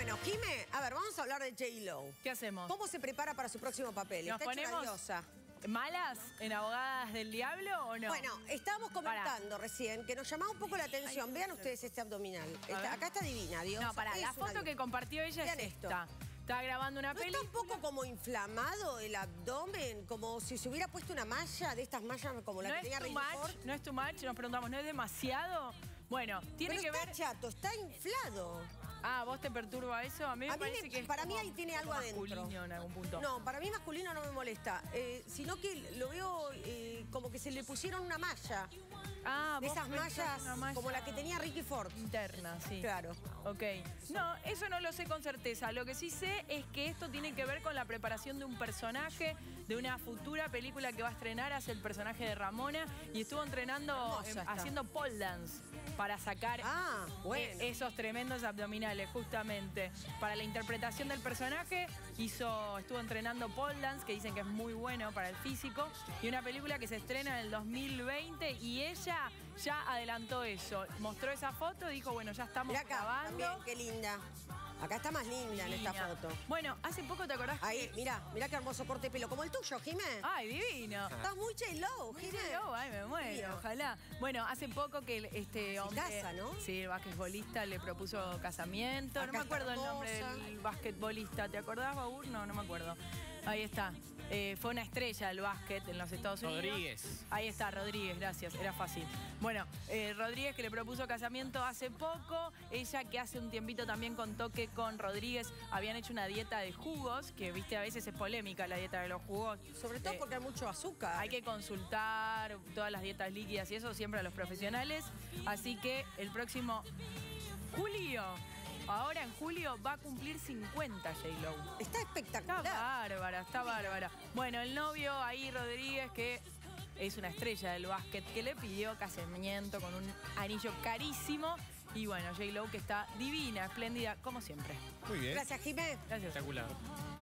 Bueno, Jimé, a ver, vamos a hablar de J-Lo. ¿Qué hacemos? ¿Cómo se prepara para su próximo papel? ¿Nos ¿Está hecha una ponemos diosa? malas en Abogadas del Diablo o no? Bueno, estábamos comentando recién que nos llamaba un poco la atención. Vean ustedes este abdominal. Acá está divina, Dios. No, pará, la foto que compartió ella Vean es esto. esta. Está grabando una ¿No película. está un poco como inflamado el abdomen? Como si se hubiera puesto una malla de estas mallas como la que tenía Ricky Ford. No es too much, nos preguntamos, ¿no es demasiado? Bueno, tiene Pero que está ver... chato, está inflado. Ah, ¿vos te perturba eso? A mí me parece que es para mí como ahí tiene algo adentro. masculino en algún punto. No, para mí masculino no me molesta, sino que lo veo como que se le pusieron una malla. Ah, De vos esas pensás mallas una malla como la que tenía Ricky Ford. interna, sí. Claro. Ok. No, eso no lo sé con certeza. Lo que sí sé es que esto tiene que ver con la preparación de un personaje, de una futura película que va a estrenar, hace el personaje de Ramona, y estuvo entrenando, haciendo pole dance para sacar esos tremendos abdominales, justamente. Para la interpretación del personaje, estuvo entrenando pole dance, que dicen que es muy bueno para el físico, y una película que se estrena en el 2020, y ella ya adelantó eso. Mostró esa foto y dijo, bueno, ya estamos grabando. También, qué linda. Acá está más linda en esta foto. Bueno, hace poco te acordás ahí, mirá qué hermoso corte de pelo. Como el tuyo, Jimé. ¡Ay, divino! Estás muy J-Lo, Jimé. Ay, me muero, ojalá. Bueno, hace poco que este hombre... casa, ¿no? Sí, el basquetbolista le propuso casamiento. No me acuerdo el nombre del basquetbolista. ¿Te acordás, Baur? No me acuerdo. Ahí está. Fue una estrella del básquet en los Estados Unidos. Rodríguez. Ahí está, Rodríguez, gracias, era fácil. Bueno, Rodríguez que le propuso casamiento hace poco. Ella que hace un tiempito también contó que con Rodríguez habían hecho una dieta de jugos, que viste a veces es polémica la dieta de los jugos. Sobre todo porque hay mucho azúcar. Hay que consultar todas las dietas líquidas y eso siempre a los profesionales. Así que el próximo julio... Ahora en julio va a cumplir 50 J-Lo. Está espectacular. Está bárbara. Bueno, el novio ahí, Rodríguez, que es una estrella del básquet, que le pidió casamiento con un anillo carísimo. Y bueno, J-Lo que está divina, espléndida, como siempre. Muy bien. Gracias, Jimé. Gracias. Espectacular.